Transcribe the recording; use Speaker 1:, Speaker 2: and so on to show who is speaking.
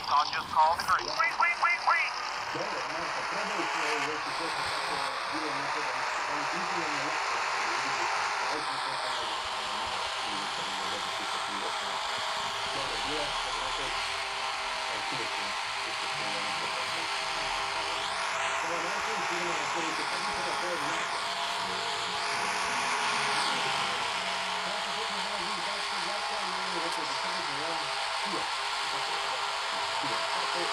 Speaker 1: Saw just called the green. Wait.
Speaker 2: Dobro, Marko, probali smo ovo već u prošle kako bilo nekada, ali izgleda na lakše što vidimo, ajde to tamo ili sam ne dobro ti kako je jasno. Dobro, bila, dobro, opet, ali čuje se što se ne može tako. Sada Marko, idemo na prvi tekmik, sada to je Marko. Kako se počne da vidim kako se Marko, ali ne je rekao da se ne zna, čuje. Tako je, tako je,